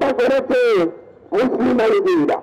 হত্যা করেছে মুসলিম আইনজীবীরা,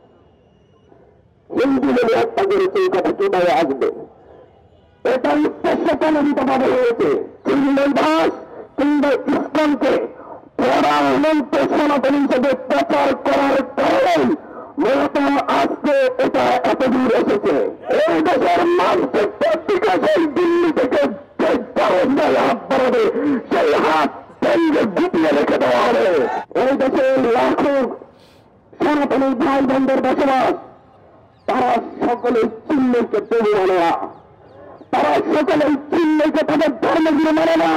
হিন্দু বলে হত্যা করেছে, এই কথা কিভাবে আসবে? এটা উদ্দেশ্য প্রণোদিত ভাবে হয়েছে। চিন্ময় দাস কিংবা ইসলামকে প্রধানমন্ত্রী সনাতন হিসেবে প্রচার করার কারণে মূলত আজকে এটা এত দূর এসেছে। এই দেশের মানুষের পত্রিকা সেই দিল্লি থেকে হাত বাড়াবে, সেই হাত ভেঙে গুটিয়ে রেখে দেওয়া হবে। এই দেশের লাখো সনাতনী ভাই বোনদের বসবাস, তারা সকলে চিহ্নকে প্রভু মানে না, তারা সকলে চিহ্নকে তাদের ধর্মগুলো মানে না।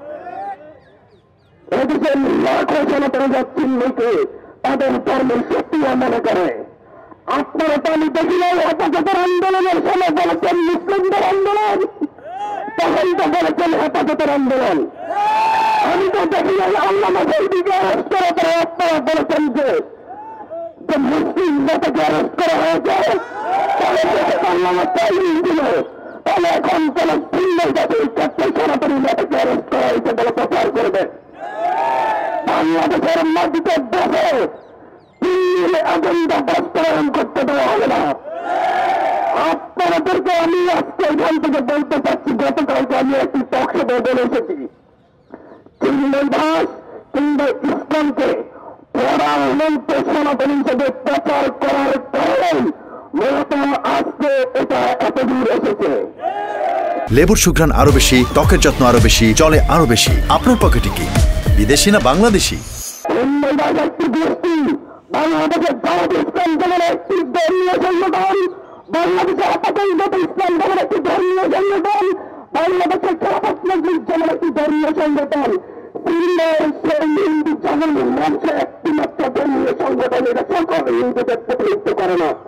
এদেশের লাখো সনাতনীরা চিহ্নকে তাদের ধর্মের শক্তিও মনে করে। আপনারা তো আমি দেখিলে হেফাজতের আন্দোলনের সময় বলেছেন মুসলিমদের আন্দোলন, তখন তো বলেছেন হেফাজতের আন্দোলন। আমি তো দেখিলে আল্লামা শহীদকে অ্যারেস্ট করার পরে আপনারা বলেছেন যে মুসলিম নেতাকে অ্যারেস্ট করা হয়েছে, তাহলে আল্লামা তাইলিম দিল, তাহলে এখন কোন ভিন্ন জাতির ক্ষেত্রে সনাতনী নেতাকে অ্যারেস্ট করা হয়েছে বলে প্রচার করবে। বাংলাদেশের মাটিতে বসে দিল্লির এজেন্ডা বাস্তবায়ন করতে দেওয়া হবে না। আপনাদেরকে আমি আজকে এখান থেকে বলতে চাচ্ছি, গতকালকে আমি একটি টকশোতে বলে এসেছি, চিন্ময় দাস কিংবা ইসলামকে প্রধানমন্ত্রী সনাতন হিসেবে প্রচার করার কারণে মূলত আজকে এটা এত দূর এসেছে। লেবুর সুঘ্রাণ আরো বেশি, ত্বকের যত্ন আরো বেশি, চলে আরো বেশি। আপনার পকেটে কি বিদেশি না বাংলাদেশি? একটি গোষ্ঠী বাংলাদেশের জামাত ইসলাম দলের একটি ধর্মীয় সংগঠন, বাংলাদেশের আপাতত ইসলাম দলের একটি ধর্মীয় সংগঠন, বাংলাদেশের খেলাফত মজলিস দলের একটি ধর্মীয় সংগঠন, হিন্দু জাগরণ মঞ্চের একটি মাত্র ধর্মীয় সংগঠন। এটা সকল হিন্দুদের প্রতিনিধিত্ব করে না।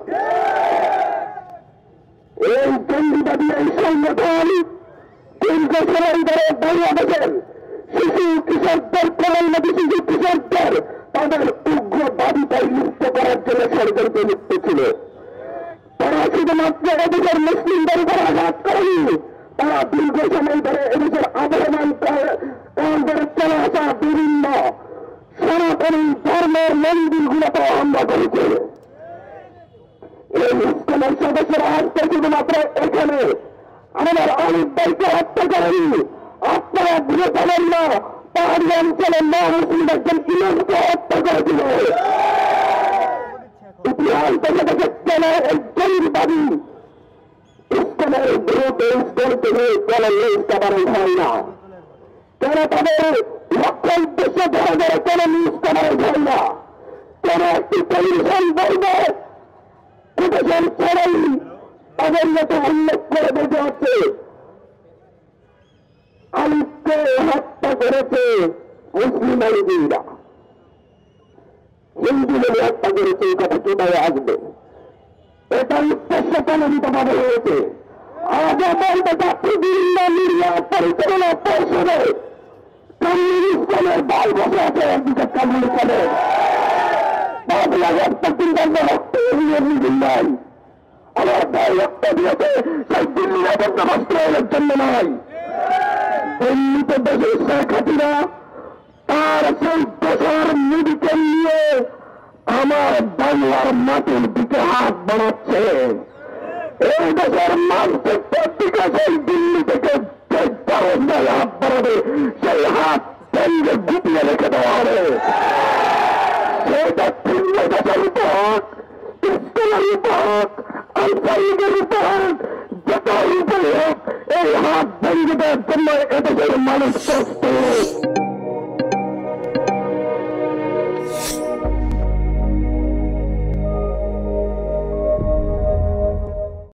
এই জঙ্গিবাদী এই সংগঠন দীর্ঘ সময় ধরে বাংলাদেশের শিশু কিশোরদের, প্রধানমন্ত্রী শিশু কিশোরদের তাদের উগ্রবাদিতায় মুক্ত করার জন্য ষড়যন্ত্র লিপ্ত ছিল। তারা শুধুমাত্র এদেশের মুসলিমদের উপর আঘাত করেনি, তারা দীর্ঘ সময় ধরে এদেশের আবহমান ধরে চলে আসা বিভিন্ন সনাতনী ধর্মের মন্দিরগুলোতে হামলা করেছে। এই ইসলামের সদস্যরা আজকে শুধুমাত্র এখানে আমাদের অনেক ভাইকে হত্যা করেনি। আপনারা ভুলে যাবেন না, পাহাড়ি অঞ্চলের মুসলিম একজন ইমামকে হত্যা করেছিল। ইতিহাস থেকে দেখে কেন এই জঙ্গিবাদী ইসলামের বিরুদ্ধে ইসলামকে নিয়ে কেন নিউজ কভারেজ হয় না, কেন তাদের লক্ষ্য উদ্দেশ্য ধরে ধরে কেন নিউজ কভারেজ হয় না, কেন একটি টেলিভিশন বলবে টেলিভিশন ছাড়াই তাদের মতো উল্লেখ করে বেঁচে আছে আলিফকে হত্যা করেছে মুসলিম আইনজীবীরা, হিন্দু বলে হত্যা করেছে, এই কথা কিভাবে আসবে? এটা উদ্দেশ্য প্রণোদিত ভাবে হয়েছে। আজ বলতে চাচ্ছি বিভিন্ন মিডিয়া পরিচালনা পরিষদে কামরুল ইসলামের ভাই বসে আছে, একদিকে কামরুল ইসলামের 5 লাখ হত্যা চিন্তা রক্ত নাই, আমার ভাই রক্ত দিয়েছে সেই দিল্লি বন্দোবস্তের জন্য নয়। দিল্লিতে দেশে শেখ হাসিনা তার 14 মেডিকেল নিয়ে আমার বাংলার মাটির দিকে হাত বাড়াচ্ছে। এই দেশের মানুষের পত্রিকা সেই দিল্লি থেকে হাত বাড়াবে, সেই হাত ভেঙে গুটিয়ে রেখে দেওয়া হবে। সেটা ভিন্ন দেশের উপর, ইসলামের উপর, আনসারিদের উপর, যেটার উপরে এই হাত ভেঙে দেওয়ার জন্য এদেশের মানুষ প্রস্তুত।